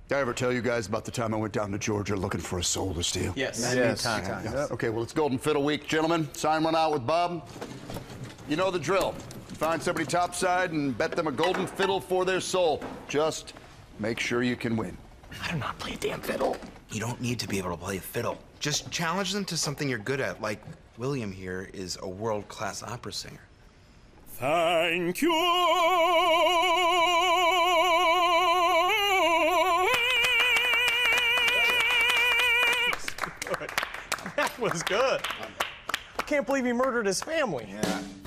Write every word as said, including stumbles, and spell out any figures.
Did I ever tell you guys about the time I went down to Georgia looking for a soul to steal? Yes. Many yes. times. times. Yeah. Okay, well, it's Golden Fiddle Week, gentlemen. Sign one out with Bob. You know the drill. Find somebody topside and bet them a golden fiddle for their soul. Just make sure you can win. I do not play a damn fiddle. You don't need to be able to play a fiddle. Just challenge them to something you're good at, like William here is a world-class opera singer. Thank you. That was good. I can't believe he murdered his family. Yeah.